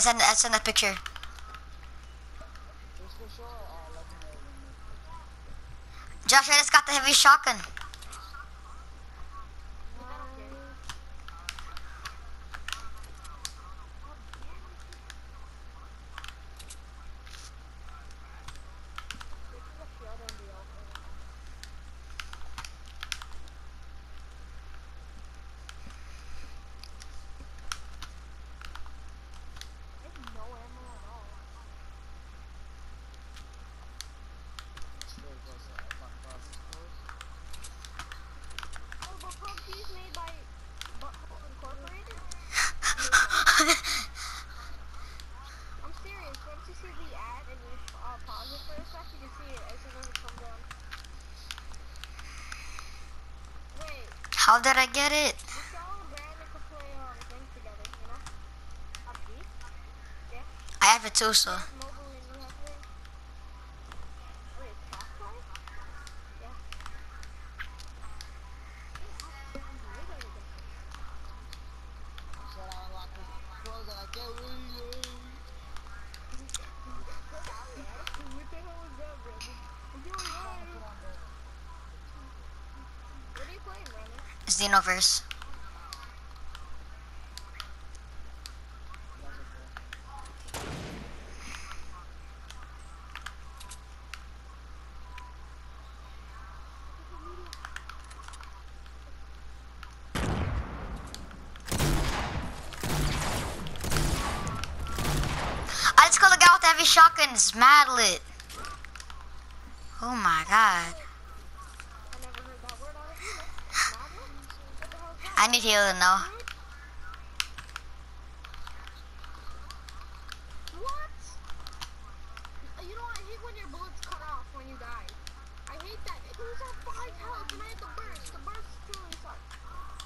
I sent a picture. Just for sure, let me know. Josh, I just got the heavy shotgun. I'm serious. Once you see the ad and you pause it for a sec, you can see it as soon as it comes on. Wait, How did I get it? Michelle and Brandon could play a thing together, you know? PUBG? Yeah. I have it too, so. Mobile and you have it. Wait, cross play? Yeah. Said I unlocked this clothes and I can't wait. What the hell was that, Brandon? What's going on? What are you playing, Brandon? It's Xenoverse. I just called the guy with the heavy shotgun. It's mad lit. Oh my god. I never heard that word out of you. Madlet? What the hell is that? I need healing now. What? You know what? I hate when your bullets cut off when you die. I hate that. It was at 5 health and I had the burst. The burst truly sucks.